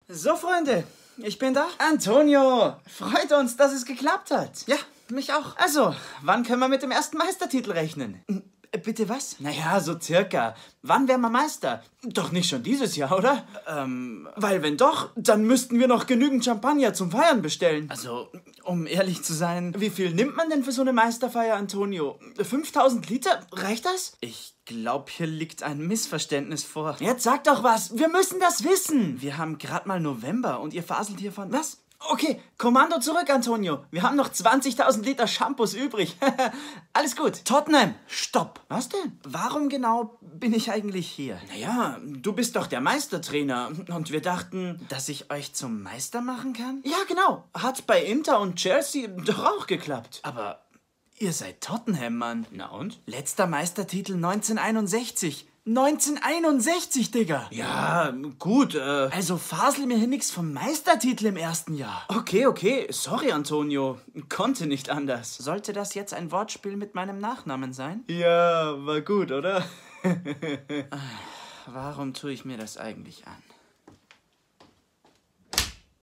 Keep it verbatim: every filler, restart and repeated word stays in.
So, Freunde, ich bin da. Antonio, freut uns, dass es geklappt hat. Ja, mich auch. Also, wann können wir mit dem ersten Meistertitel rechnen? Bitte was? Naja, so circa. Wann wären wir Meister? Doch nicht schon dieses Jahr, oder? Ähm, Weil wenn doch, dann müssten wir noch genügend Champagner zum Feiern bestellen. also, um ehrlich zu sein, Wie viel nimmt man denn für so eine Meisterfeier, Antonio? fünftausend Liter? Reicht das? ich glaube, hier liegt ein Missverständnis vor. Jetzt sag doch was. Wir müssen das wissen. Wir haben gerade mal November und ihr faselt hier von... Was? Okay, Kommando zurück, Antonio. Wir haben noch zwanzigtausend Liter Shampoos übrig. Alles gut. Tottenham, stopp. Was denn? Warum genau bin ich eigentlich hier? Naja, du bist doch der Meistertrainer. Und wir dachten... Dass ich euch zum Meister machen kann? Ja, genau. Hat bei Inter und Chelsea doch auch geklappt. Aber ihr seid Tottenham, Mann. Na und? Letzter Meistertitel neunzehnhunderteinundsechzig. neunzehnhunderteinundsechzig, Digga. Ja, gut, äh... Also fasel mir hier nix vom Meistertitel im ersten Jahr. Okay, okay. Sorry, Antonio. Konnte nicht anders. Sollte das jetzt ein Wortspiel mit meinem Nachnamen sein? Ja, war gut, oder? Warum tue ich mir das eigentlich an?